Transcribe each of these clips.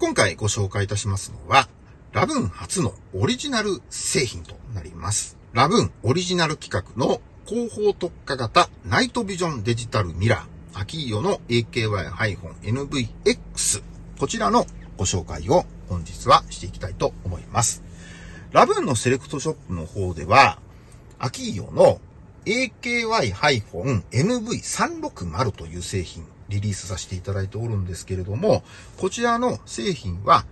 今回ご紹介いたしますのは、ラブーン初のオリジナル製品となります。ラブーンオリジナル企画の広報特化型ナイトビジョンデジタルミラー、アキーヨの AKY-NVX。こちらのご紹介を本日はしていきたいと思います。ラブーンのセレクトショップの方では、アキーヨの AKY-NV360 という製品リリースさせていただいておるんですけれども、こちらの製品は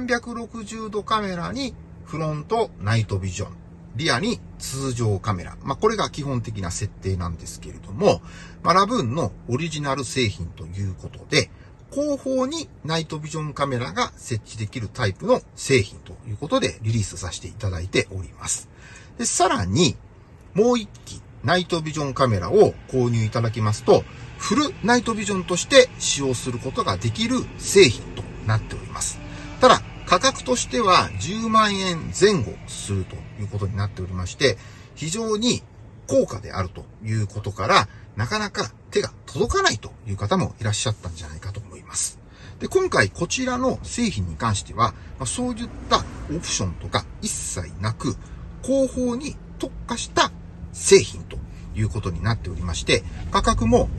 360度カメラにフロントナイトビジョン、リアに通常カメラ。これが基本的な設定なんですけれども、ラブーンのオリジナル製品ということで、後方にナイトビジョンカメラが設置できるタイプの製品ということでリリースさせていただいております。で、さらに、もう一機ナイトビジョンカメラを購入いただきますと、フルナイトビジョンとして使用することができる製品となっております。ただ、価格としては10万円前後するということになっておりまして、非常に高価であるということから、なかなか手が届かないという方もいらっしゃったんじゃないかと思います。で、今回こちらの製品に関しては、そういったオプションとか一切なく、後方に特化した製品ということになっておりまして、価格も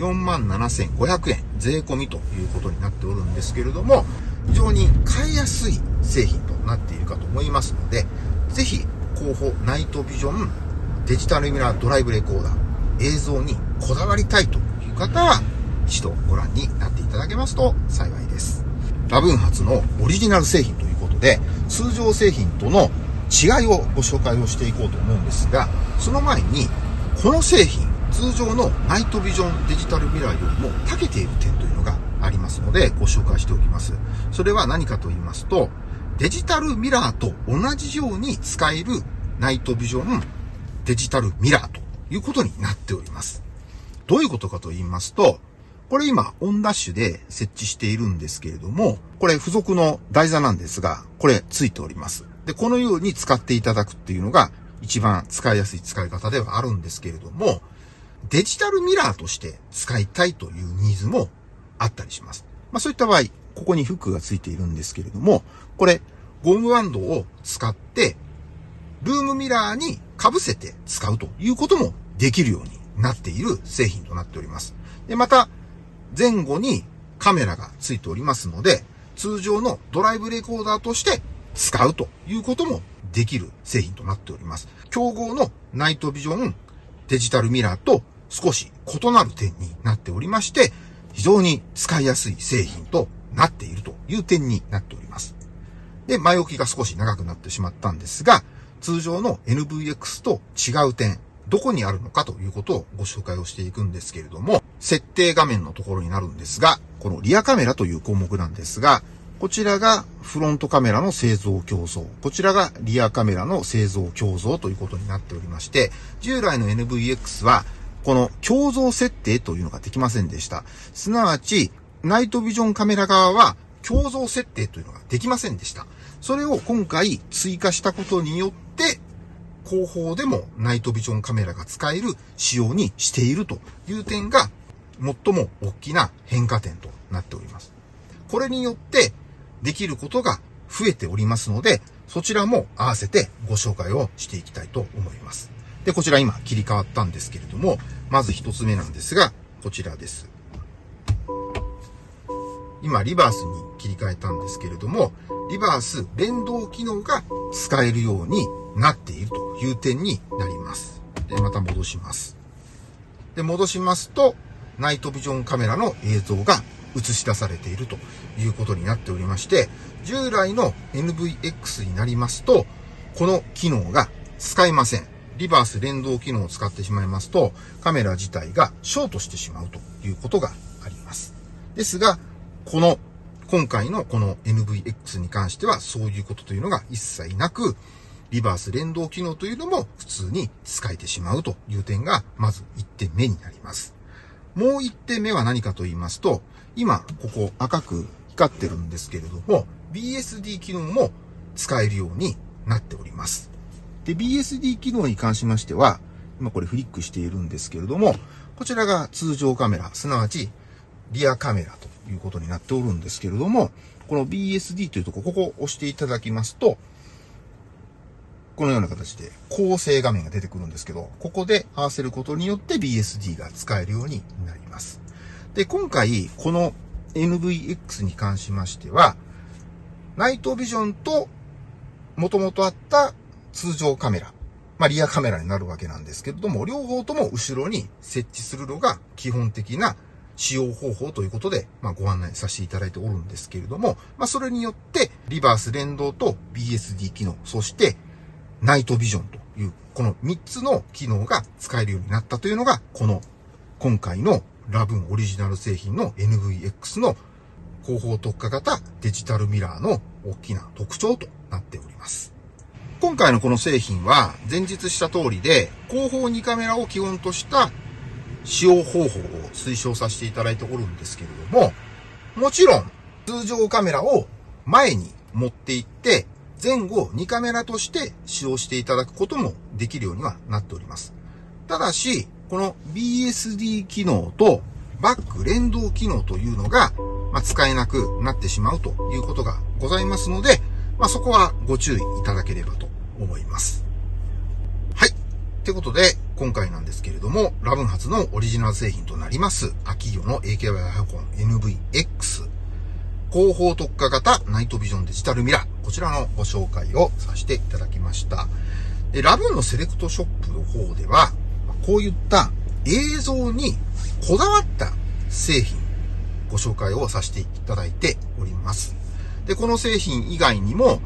47,500 円税込みということになっておるんですけれども、非常に買いやすい製品となっているかと思いますので、ぜひ後方ナイトビジョンデジタルミラードライブレコーダー映像にこだわりたいという方は一度ご覧になっていただけますと幸いです。ラブーン初のオリジナル製品ということで、通常製品との違いをご紹介をしていこうと思うんですが、その前にこの製品、通常のナイトビジョンデジタルミラーよりも長けている点というのがありますのでご紹介しておきます。それは何かと言いますと、デジタルミラーと同じように使えるナイトビジョンデジタルミラーということになっております。どういうことかと言いますと、これ今オンダッシュで設置しているんですけれども、これ付属の台座なんですが、これついております。で、このように使っていただくっていうのが一番使いやすい使い方ではあるんですけれども、デジタルミラーとして使いたいというニーズもあったりします。そういった場合、ここにフックがついているんですけれども、これゴムバンドを使ってルームミラーに被せて使うということもできるようになっている製品となっております。で、また前後にカメラがついておりますので、通常のドライブレコーダーとして使うということもできる製品となっております。競合のナイトビジョンデジタルミラーと少し異なる点になっておりまして、非常に使いやすい製品となっているという点になっております。で、前置きが少し長くなってしまったんですが、通常の NVX と違う点、どこにあるのかということをご紹介をしていくんですけれども、設定画面のところになるんですが、このリアカメラという項目なんですが、こちらがフロントカメラの製造競争、こちらがリアカメラの製造競争ということになっておりまして、従来の NVX はこの共造設定というのができませんでした。すなわち、ナイトビジョンカメラ側は共造設定というのができませんでした。それを今回追加したことによって、後方でもナイトビジョンカメラが使える仕様にしているという点が最も大きな変化点となっております。これによってできることが増えておりますので、そちらも合わせてご紹介をしていきたいと思います。で、こちら今切り替わったんですけれども、まず一つ目なんですが、こちらです。今リバースに切り替えたんですけれども、リバース連動機能が使えるようになっているという点になります。で、また戻します。で、戻しますと、ナイトビジョンカメラの映像が映し出されているということになっておりまして、従来の NVX になりますと、この機能が使えません。リバース連動機能を使ってしまいますと、カメラ自体がショートしてしまうということがあります。ですが、今回のこの NVX に関してはそういうことというのが一切なく、リバース連動機能というのも普通に使えてしまうという点がまず1点目になります。もう1点目は何かと言いますと、今ここ赤く光ってるんですけれども、BSD 機能も使えるようになっております。で、BSD 機能に関しましては、今これフリックしているんですけれども、こちらが通常カメラ、すなわちリアカメラということになっておるんですけれども、 この BSD というところ、ここを押していただきますと、このような形で構成画面が出てくるんですけど、ここで合わせることによって BSD が使えるようになります。で、今回、この NVX に関しましては、ナイトビジョンと元々あった通常カメラ、リアカメラになるわけなんですけれども、両方とも後ろに設置するのが基本的な使用方法ということで、ご案内させていただいておるんですけれども、それによって、リバース連動と BSD 機能、そしてナイトビジョンという、この3つの機能が使えるようになったというのが、この今回のラブンオリジナル製品の NVX の後方特化型デジタルミラーの大きな特徴となっております。今回のこの製品は前述した通りで、後方2カメラを基本とした使用方法を推奨させていただいておるんですけれども、もちろん通常カメラを前に持っていって前後2カメラとして使用していただくこともできるようにはなっております。ただし、この BSD 機能とバック連動機能というのが、使えなくなってしまうということがございますので、そこはご注意いただければと思います。はい。ということで、今回なんですけれども、ラブン初のオリジナル製品となります、アキーヨの AKY-NVX 後方特化型ナイトビジョンデジタルミラー、こちらのご紹介をさせていただきました。で、ラブンのセレクトショップの方では、こういった映像にこだわった製品、ご紹介をさせていただいております。で、この製品以外にも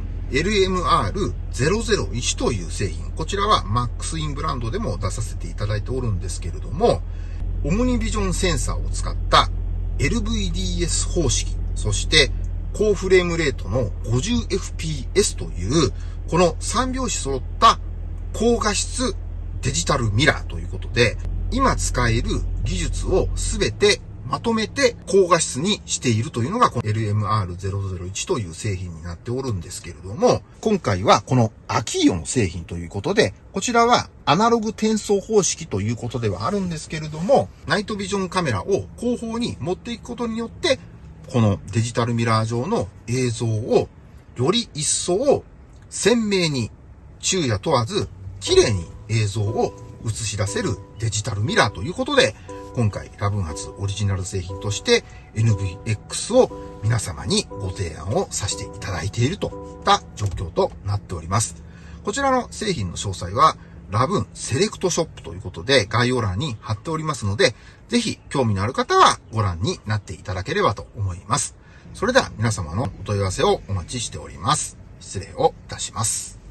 LMR001 という製品、こちらは Max インブランドでも出させていただいておるんですけれども、オムニビジョンセンサーを使った LVDS 方式、そして高フレームレートの 50fps という、この3拍子揃った高画質デジタルミラーということで、今使える技術をすべてまとめて高画質にしているというのがこの LMR001 という製品になっておるんですけれども、今回はこのアキーヨの製品ということで、こちらはアナログ転送方式ということではあるんですけれども、ナイトビジョンカメラを後方に持っていくことによって、このデジタルミラー上の映像をより一層鮮明に昼夜問わず綺麗に映像を映し出せるデジタルミラーということで、今回ラブン初オリジナル製品として NVX を皆様にご提案をさせていただいているといった状況となっております。こちらの製品の詳細はラブンセレクトショップということで概要欄に貼っておりますので、ぜひ興味のある方はご覧になっていただければと思います。それでは皆様のお問い合わせをお待ちしております。失礼をいたします。